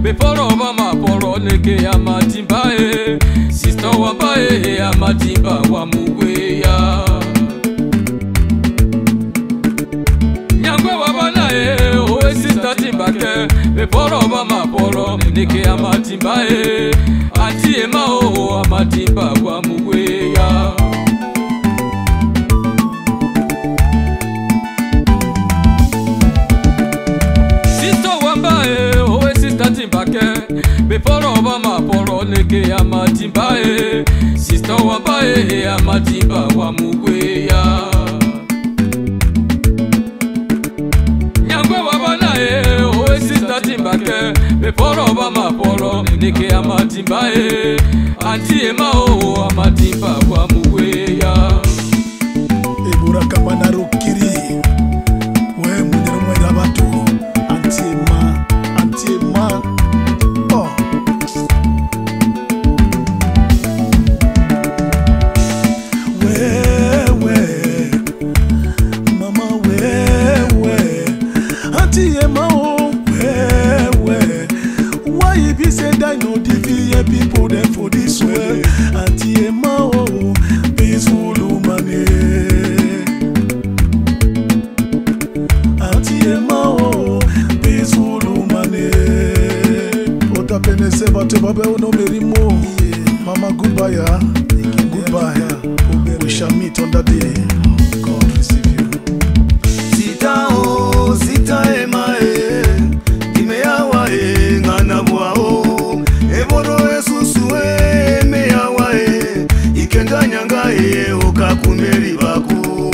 Before mama poro neke ya matimba sister wabae ya matimba wa muweya Nyangwe wabana owe sister timbake Before mama poro neke ya matimba anti ema o matimba wa muweya Before mama poro neke ya matimba sister wabae ya matimba wa muweya Nyangwe wabana owe sister timbake Before mama poro neke ya matimba anti ema o matimba wa muweya Ebura kabana rukiri we munyero mwera batu anti ema people there for this way. Auntie Emma, oh, peaceful woman. Auntie Emma, oh, peaceful woman. Ota pene se bate babe uno merimo. Mama goodbye, goodbye. We shall meet on that day. God receive you. Sita oh, sita Emma, imeawa ngana bwa oh. Eboro esusue meyawae ikendanyanga okakumeri baku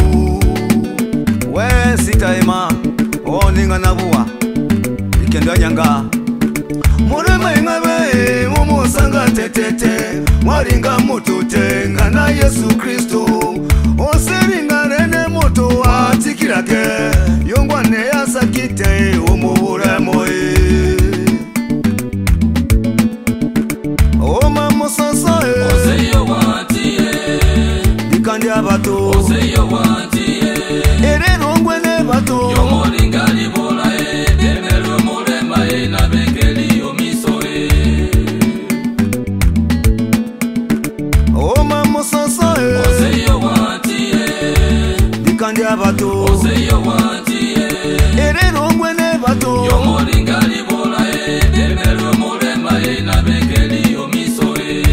we sita Emma oninga nabuwa ikendanyanga murema ingabe mumusanga tetete mwaringa mutute ngana Yesu Kristo oseringa rene moto atikirake yongwane yasakite omubura moe Oseyo wantiye Dikandi abato Oseyo wantiye Ere rongwene bato Yomoringa libola Demelo morema na bekeli yomisoe Oma mososo Oseyo wantiye Dikandi abato Oseyo wantiye Ere rongwene bato Yomoringa libola Demelo morema na bekeli yomisoe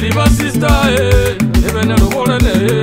Bali ba sister ebene lo bolene